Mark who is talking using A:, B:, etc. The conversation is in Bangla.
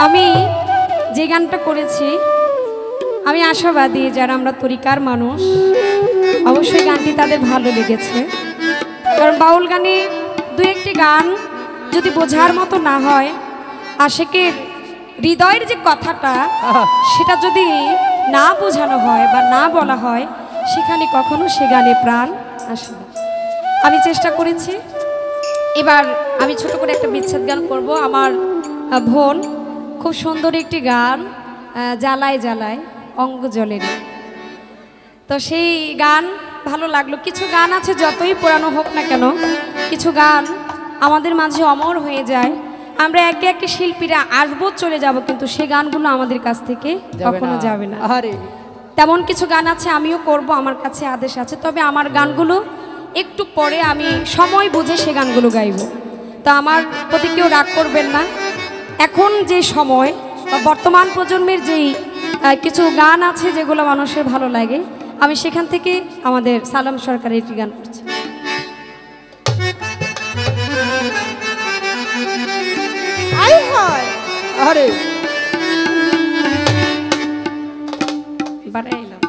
A: আমি যে গানটা করেছি আমি আশাবাদী যারা আমরা তরিকার মানুষ অবশ্যই গানটি তাদের ভালো লেগেছে। কারণ বাউল গানে দু একটি গান যদি বোঝার মতো না হয়, আশেকের হৃদয়ের যে কথাটা সেটা যদি না বোঝানো হয় বা না বলা হয়, সেখানে কখনো সে গানে প্রাণ আসে না। আমি চেষ্টা করেছি। এবার আমি ছোট করে একটা বিচ্ছেদ গান করব। আমার বোন খুব সুন্দর একটি গান, জ্বালায় জ্বালায় অঙ্গ জলের, তো সেই গান ভালো লাগলো। কিছু গান আছে যতই পুরানো হোক না কেন, কিছু গান আমাদের মাঝে অমর হয়ে যায়। আমরা একে একে শিল্পীরা আসবো চলে যাব, কিন্তু সেই গানগুলো আমাদের কাছ থেকে কখনো যাবে না। তেমন কিছু গান আছে আমিও করব, আমার কাছে আদেশ আছে। তবে আমার গানগুলো একটু পরে আমি সময় বুঝে সে গানগুলো গাইব। তো আমার প্রতি কেউ রাগ করবেন না। এখন যে সময় বা বর্তমান প্রজন্মের যেই কিছু গান আছে যেগুলো মানুষের ভালো লাগে, আমি সেখান থেকে আমাদের সালাম সরকারের একটি গান করছি। আরে বাড়াইলাম।